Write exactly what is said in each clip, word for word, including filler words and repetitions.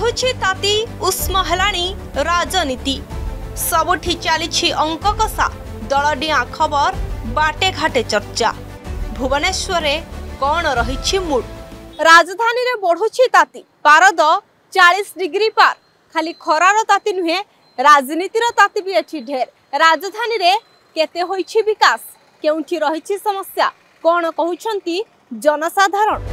बढ़ुछि ताती उष्म हेलाणी राजनीति सबुठी चली अंक कषा दलडिया खबर बाटे घाटे चर्चा भुवनेश्वर कौन रही मूड राजधानी रे बढ़ुछि ताती पारद चालीस डिग्री पार खाली खरार ताती नुहे राजनीतिर ताती भी अच्छी ढेर राजधानी रे केते होइछि विकास केउठी रहिछि समस्या कौन कहउछंती जनसाधारण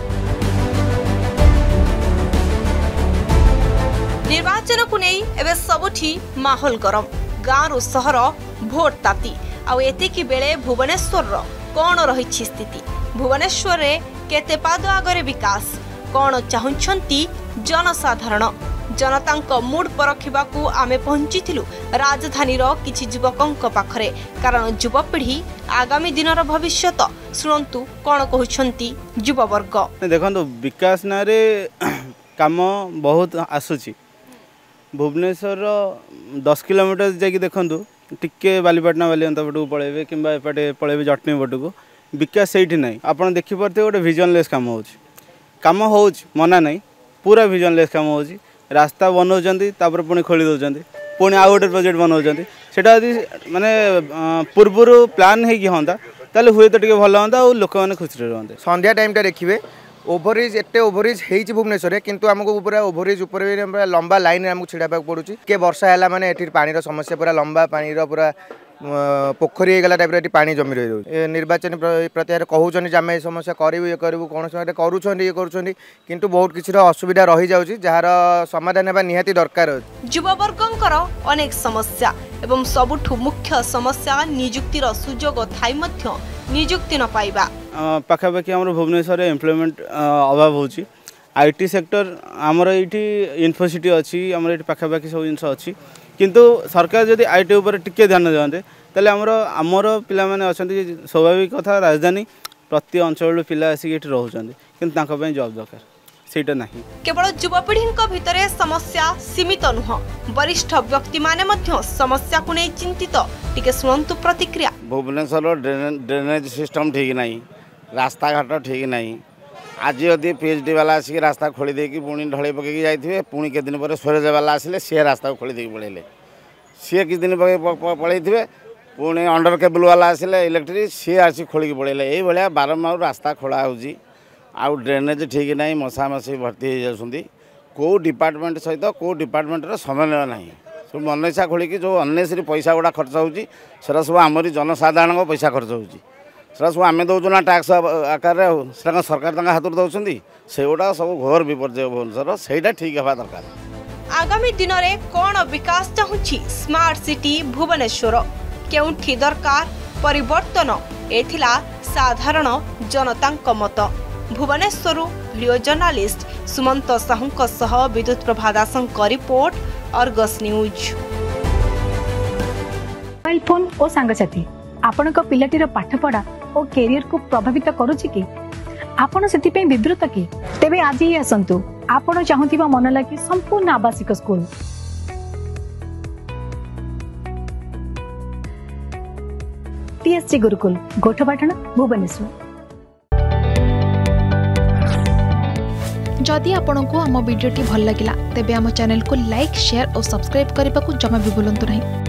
निर्वाचन को नहीं एवं सबुठी माहौल गरम गाँव सहर भोट ताती आउ एतिकी बेले भुवनेश्वर कौन रही स्थिति भुवनेश्वर रे केते पाद आगरे विकास कौन चाहुंछंती जनसाधारण जनता मूड परखिबाकू आमे पहुंचीथिलु राजधानी रो किछि युवकंक पाखरे कारण युवपीढ़ी आगामी दिनर भविष्यत सुनंतु कौन कहउछंती युववर्ग देखंतु विकास नारे काम बहुत आसुची भुवनेश्वर दस किलोमीटर जाकि देखंतु टिके बालीपाटना बालीअंता पटू पळेबे किंबा एपटे पळेबे जटनी पटू विकास सेठी नाही आपण देखि परते गोटे विजनलेस काम होउची काम होउची मना नाही पूरा विजनलेस काम होउची रास्ता बनाउछंती तापर पुणी खोली दउछंती पुणी आ गोटे प्रोजेक्ट बनाउछंती सेटा यदि माने पूर्वरु प्लान हे कि होंदा ताले हुए तो टिके भल होंदा और लोक माने खुशी रहंते संध्या टाइम टा देखिबे ओभरब्रिज एटे ओभरब्रिज हेइछि भुवनेश्वर किंतु हमको पूरा ओभरब्रिज ऊपर लंबा लाइन हमको छिड़ाबा पड़ुछि के वर्षा हैला माने एठी पानी समस्या पूरा लंबा पानी पूरा पोखरी गला टाइप पानी जमी रही निर्वाचन प्रत्याहार कहउछन जे आमे समस्या करिबु ये करिबु कोन समय करूछन ये करूछन किंतु बहुत किछि असुविधा रही जाउछि जहार समाधान हेबा निहाती दरकार युववर्गंकर अनेक समस्या एवं सबुठु मुख्य समस्या नियुक्तिर सुजोग थाई मध्य नियुक्ति न पाइबा पाखापाखि आम भुवनेश्वर एम्प्लॉयमेंट अभाव होची आईटी सेक्टर आमर ये इन्फोसिटी अच्छी आमर ये पाखापाखि सब जिन अच्छी किंतु सरकार जदि आईटी उपर टिके ध्यान दियंते ताले आमर आमर पिला माने अछंती स्वाभाविक कथा राजधानी प्रति अंचल पिला आसिक एठी रहउछंती किंतु तांका पय जॉब दरकार सेटा नाही केवल युवपीढ़ीक भितरे समस्या सीमित नुह वरिष्ठ व्यक्ति माने मध्य समस्या को नै चिंतित टिके सुनंतु प्रतिक्रिया भुवनेश्वर ड्रेनेज सिस्टम ठीक नाही रास्ता घाट ठीक नाही आज यदि पीएचडी वाला आसिक रास्ता खोली देकी पुणी ढले पकई जाइए पुणी के दिन पर स्वराज वाला आसिले सी रास्ता खोली देकी पड़ेले सी किस दिन पड़े थे पुणी अंडर केबल वाला आसिले इलेक्ट्रिक सी आसी खोलिकी पड़ेले ये भाया बारंबार रास्ता खोला होउची आउ ड्रेनेज ठीक नहीं मशा मशी भर्ती हो जाती कौ डिपार्टमेंट सहित कौ डिपार्टमेंटर समन्वय ना सब मनइच्छा खोलिकी जो अननेसरी पैसा गुड़ा खर्च होउची सेरा सब आमरी जनसाधारण पैसा खर्च होउची सेटा सब आम दौचु ना टैक्स आकार से सरकार हाथ में दौरान से गुड़ा सब घोर विपर्य भुवनेश्वर से ठीक हवा दरकार आगामी दिन में कौन विकास चाहूँगी स्मार्ट सिटी भुवनेश्वर केउठी दरकार परिवर्तन एथिला साधारण जनता मत भुवनेश्वर वीडियो जर्नालिस्ट सुमंत साहू सह विद्युत प्रभा दासंक report Argus News. Mobile phone और सांगसाथी आपण पिलाटीर पाठपढ़ा और कैरियर को प्रभावित करुछि कि आपण सेति विवृत कि तेबे आज ही आसंतु आपण चाहुथिबा मन लागी संपूर्ण आवासिक स्कूल टीएससी गुरुकुल गोठपाटण भुवनेश्वर। जदि आपंक आम भिडी भल लगा तेब आम चैनल को लाइक शेयर और सब्सक्राइब करने को जमा भी भूलु नहीं।